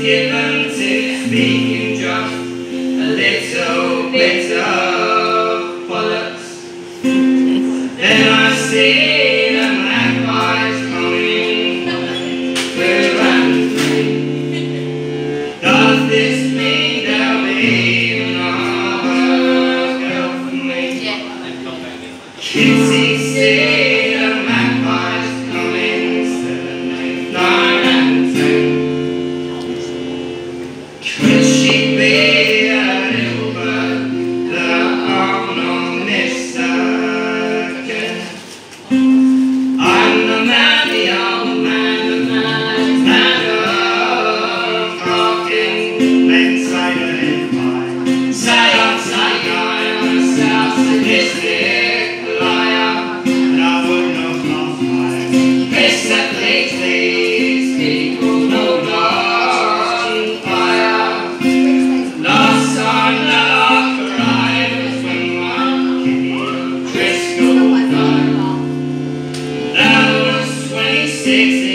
given to speaking just a little bit of bollocks. Then I see the magpies coming through and through. Does this mean there'll be another girl for me? Kitty, see the magpies coming 7, 8, 9 and 10. Could she be a little bird that I'm not miss again? I'm the man, the old man, the man of talking, then silent by. Say I'm a self sadistic liar, and I would not laugh my piss that please these people no on fire. Last time that I cried was when my kitty Driscoll died. That was 26